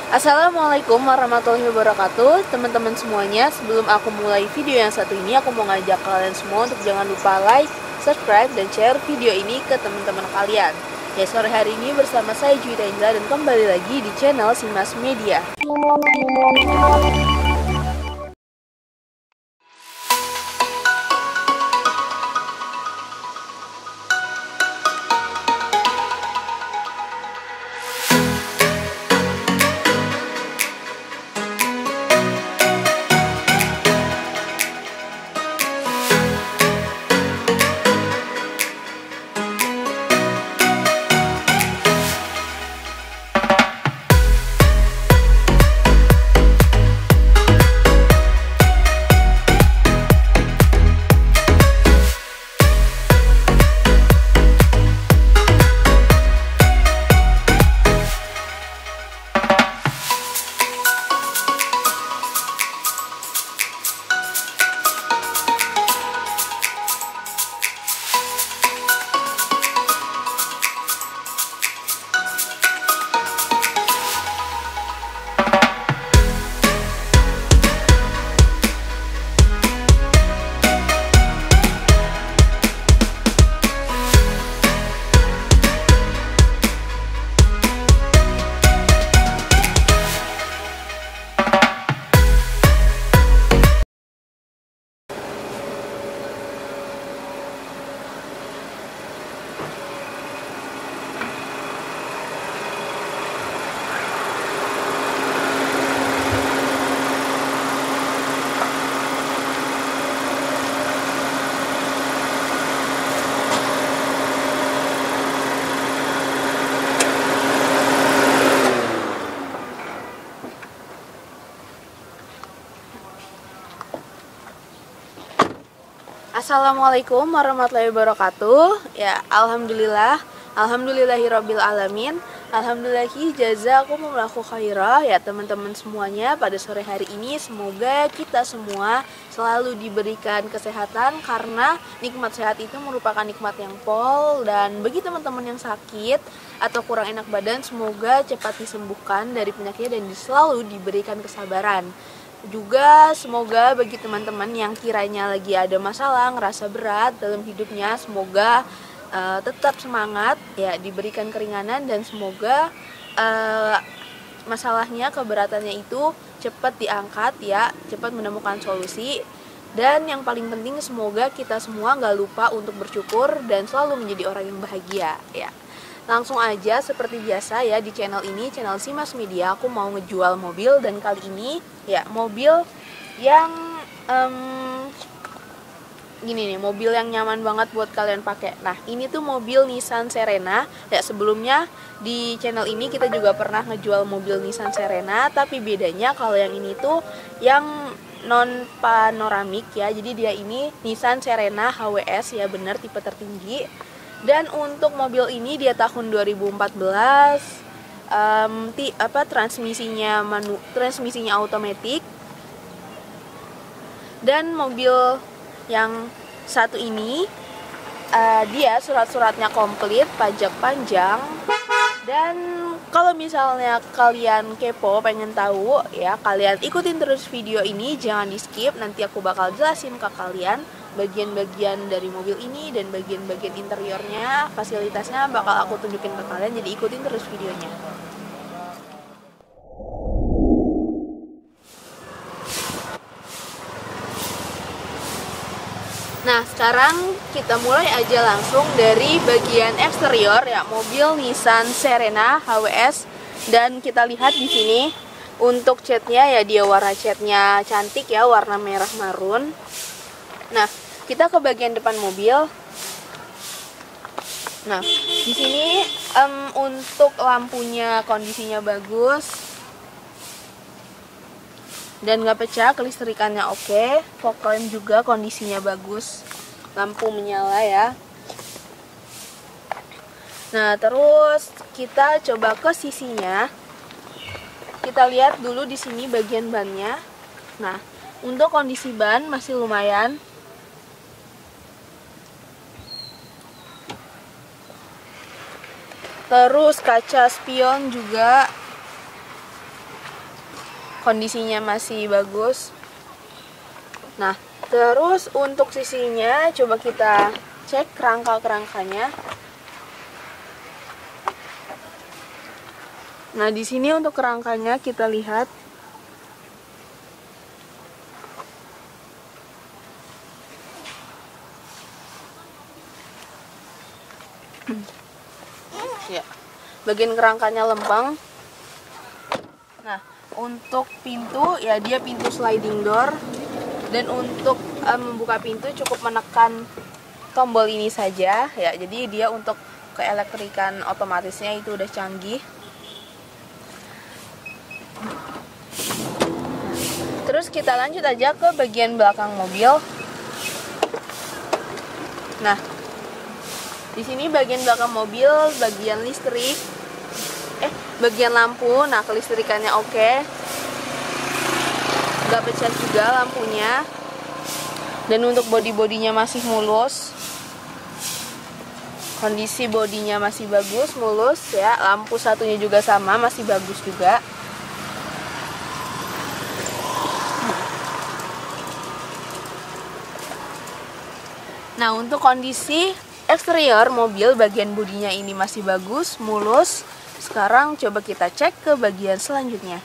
Assalamualaikum warahmatullahi wabarakatuh. Teman-teman semuanya, sebelum aku mulai video yang satu ini, aku mau ngajak kalian semua untuk jangan lupa like, subscribe, dan share video ini ke teman-teman kalian. Ya, sore hari ini bersama saya Juwita Indra dan kembali lagi di channel Simas Media. Assalamualaikum warahmatullahi wabarakatuh. Ya, alhamdulillahirabbil alamin. Alhamdulillahi jazakumullahu khairah. Ya, teman-teman semuanya, pada sore hari ini semoga kita semua selalu diberikan kesehatan, karena nikmat sehat itu merupakan nikmat yang pol. Dan bagi teman-teman yang sakit atau kurang enak badan, semoga cepat disembuhkan dari penyakitnya dan selalu diberikan kesabaran. Juga semoga bagi teman-teman yang kiranya lagi ada masalah, ngerasa berat dalam hidupnya, semoga tetap semangat, ya, diberikan keringanan, dan semoga masalahnya, keberatannya itu cepat diangkat, ya, cepat menemukan solusi. Dan yang paling penting, semoga kita semua nggak lupa untuk bersyukur dan selalu menjadi orang yang bahagia, ya. Langsung aja seperti biasa ya, di channel ini, channel Simas Media, aku mau ngejual mobil. Dan kali ini ya mobil yang gini nih, mobil yang nyaman banget buat kalian pakai. Nah, ini tuh mobil Nissan Serena. Ya, sebelumnya di channel ini kita juga pernah ngejual mobil Nissan Serena, tapi bedanya kalau yang ini tuh yang non panoramik ya. Jadi dia ini Nissan Serena HWS, ya, bener, tipe tertinggi. Dan untuk mobil ini dia tahun 2014, transmisinya otomatis. Dan mobil yang satu ini dia surat-suratnya komplit, pajak panjang. Dan kalau misalnya kalian kepo, pengen tahu, ya, kalian ikutin terus video ini, jangan di skip. Nanti aku bakal jelasin ke kalian bagian-bagian dari mobil ini dan bagian-bagian interiornya, fasilitasnya bakal aku tunjukin ke kalian, jadi ikutin terus videonya. Nah, sekarang kita mulai aja langsung dari bagian eksterior, ya, mobil Nissan Serena HWS. Dan kita lihat di sini untuk catnya, ya, dia warna catnya cantik, ya, warna merah marun. Nah, kita ke bagian depan mobil. Nah, di sini untuk lampunya kondisinya bagus dan nggak pecah, kelistrikannya oke. Fog lamp juga kondisinya bagus, lampu menyala, ya. Nah, terus kita coba ke sisinya. Kita lihat dulu di sini bagian bannya. Nah, untuk kondisi ban masih lumayan. Terus kaca spion juga kondisinya masih bagus. Nah, terus untuk sisinya coba kita cek kerangka-kerangkanya. Nah, di sini untuk kerangkanya kita lihat. Ya, bagian kerangkanya lempeng. Nah, untuk pintu ya dia pintu sliding door, dan untuk membuka pintu cukup menekan tombol ini saja ya. Jadi dia untuk keelektrikan otomatisnya itu udah canggih. Terus kita lanjut aja ke bagian belakang mobil. Nah, di sini bagian belakang mobil, bagian listrik, bagian lampu. Nah, kelistrikannya oke. Nggak pecah juga lampunya. Dan untuk bodi-bodinya masih mulus. Kondisi bodinya masih bagus, mulus ya. Lampu satunya juga sama, masih bagus juga. Nah, untuk kondisi eksterior mobil, bagian bodinya ini masih bagus, mulus. Sekarang coba kita cek ke bagian selanjutnya.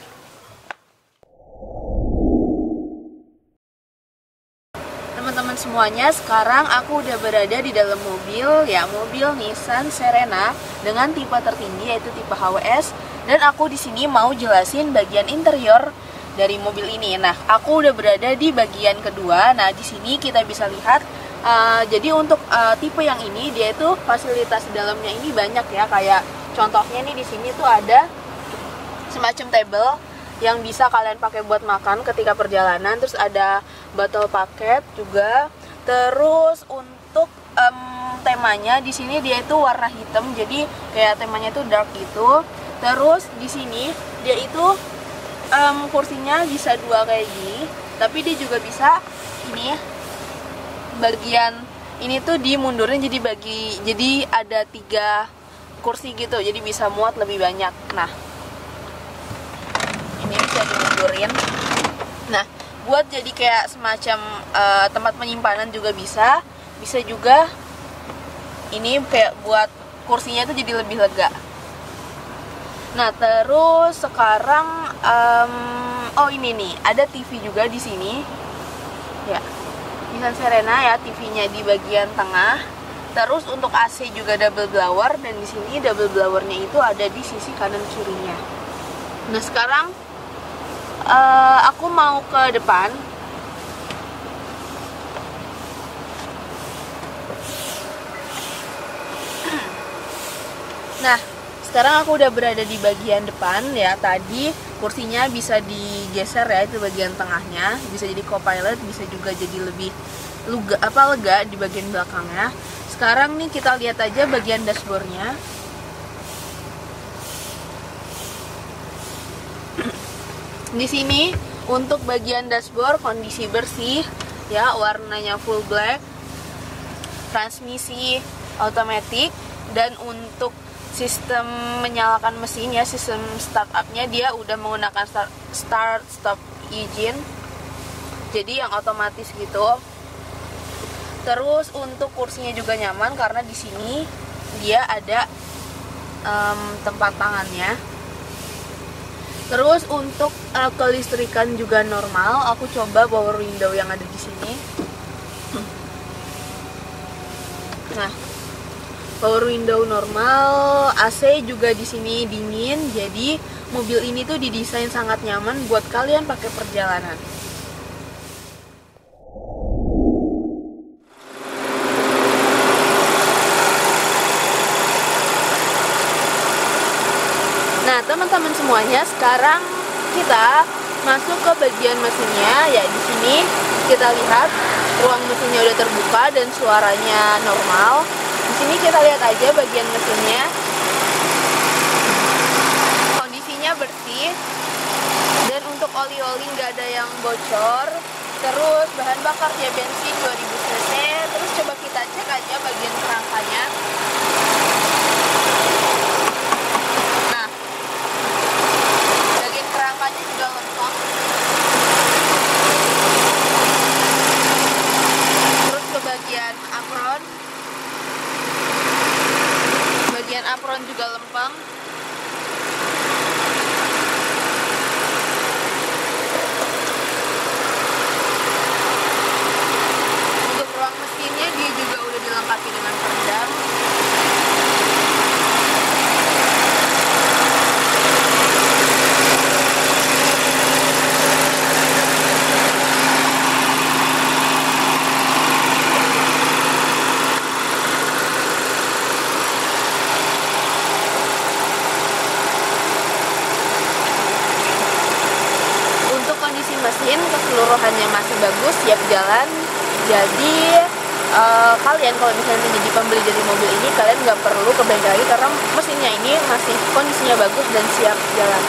Teman-teman semuanya, sekarang aku udah berada di dalam mobil, ya, mobil Nissan Serena dengan tipe tertinggi yaitu tipe HWS, dan aku di sini mau jelasin bagian interior dari mobil ini. Nah, aku udah berada di bagian kedua. Nah, di sini kita bisa lihat jadi untuk tipe yang ini dia itu fasilitas di dalamnya ini banyak ya, kayak contohnya nih di sini tuh ada semacam table yang bisa kalian pakai buat makan ketika perjalanan. Terus ada botol paket juga. Terus untuk temanya di sini dia itu warna hitam, jadi kayak temanya itu dark gitu. Terus di sini dia itu kursinya bisa dua kayak gini, tapi dia juga bisa ini bagian ini tuh dimundurin jadi ada 3 kursi gitu, jadi bisa muat lebih banyak. Nah, ini bisa dimundurin. Nah, buat jadi kayak semacam tempat penyimpanan juga bisa juga ini kayak buat kursinya itu jadi lebih lega. Nah, terus sekarang ini nih ada TV juga di sini ya. Nissan Serena ya, TV-nya di bagian tengah. Terus untuk AC juga double blower, dan di sini double blowernya itu ada di sisi kanan kirinya. Nah, sekarang aku mau ke depan. Nah, sekarang aku udah berada di bagian depan ya. Tadi kursinya bisa digeser ya, itu bagian tengahnya, bisa jadi co-pilot, bisa juga jadi lebih lega di bagian belakangnya. Sekarang nih kita lihat aja bagian dashboardnya. Di sini untuk bagian dashboard kondisi bersih ya, warnanya full black, transmisi otomatis, dan untuk sistem menyalakan mesin ya, sistem startupnya dia udah menggunakan start stop engine, jadi yang otomatis gitu. Terus untuk kursinya juga nyaman karena di sini dia ada tempat tangannya. Terus untuk kelistrikan juga normal. Aku coba power window yang ada di sini. Nah, power window normal, AC juga di sini dingin. Jadi mobil ini tuh didesain sangat nyaman buat kalian pakai perjalanan. Nah, teman-teman semuanya, sekarang kita masuk ke bagian mesinnya. Ya, di sini kita lihat ruang mesinnya udah terbuka dan suaranya normal. Di sini kita lihat aja bagian mesinnya. Kondisinya bersih. Dan untuk oli-oli nggak ada yang bocor. Terus bahan bakarnya bensin 2000 cc. Terus coba kita cek aja bagian kerangkanya. Nah, bagian kerangkanya juga lengkap. keseluruhannya masih bagus, siap jalan. Jadi kalian kalau misalnya menjadi pembeli dari mobil ini, kalian nggak perlu ke bengkel lagi karena mesinnya ini masih kondisinya bagus dan siap jalan.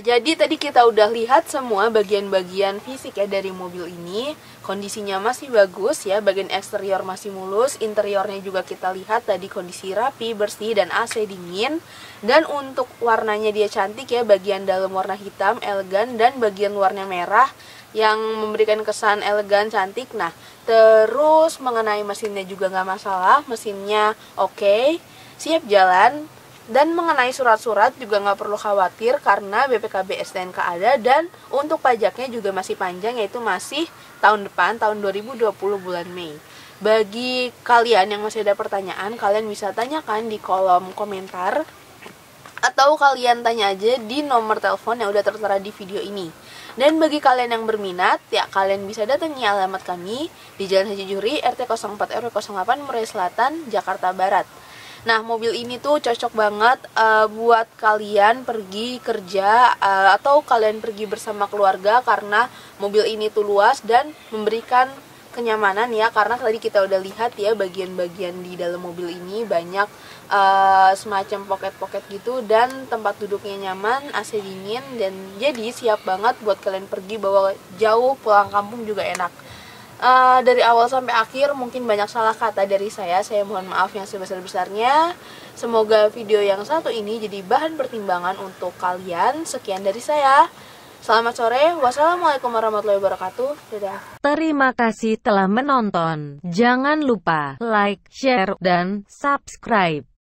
Jadi tadi kita udah lihat semua bagian-bagian fisik ya dari mobil ini. Kondisinya masih bagus ya, bagian eksterior masih mulus, interiornya juga kita lihat tadi kondisi rapi, bersih, dan AC dingin. Dan untuk warnanya dia cantik ya, bagian dalam warna hitam, elegan, dan bagian luarnya merah yang memberikan kesan elegan, cantik. Nah, terus mengenai mesinnya juga nggak masalah, mesinnya oke, siap jalan. Dan mengenai surat-surat juga nggak perlu khawatir karena BPKB STNK ada, dan untuk pajaknya juga masih panjang, yaitu masih tahun depan, tahun 2020 bulan Mei. Bagi kalian yang masih ada pertanyaan, kalian bisa tanyakan di kolom komentar atau kalian tanya aja di nomor telepon yang udah tertera di video ini. Dan bagi kalian yang berminat, ya kalian bisa datangi alamat kami di Jalan Haji Juhri, RT 04 RW 08 Murai Selatan, Jakarta Barat. Nah, mobil ini tuh cocok banget buat kalian pergi kerja atau kalian pergi bersama keluarga, karena mobil ini tuh luas dan memberikan kenyamanan ya, karena tadi kita udah lihat ya bagian-bagian di dalam mobil ini banyak semacam pocket-pocket gitu, dan tempat duduknya nyaman, AC dingin, dan jadi siap banget buat kalian pergi bawa jauh, pulang kampung juga enak. Dari awal sampai akhir mungkin banyak salah kata dari saya mohon maaf yang sebesar-besarnya. Semoga video yang satu ini jadi bahan pertimbangan untuk kalian. Sekian dari saya, selamat sore, wassalamualaikum warahmatullahi wabarakatuh, dadah. Terima kasih telah menonton. Jangan lupa like, share, dan subscribe.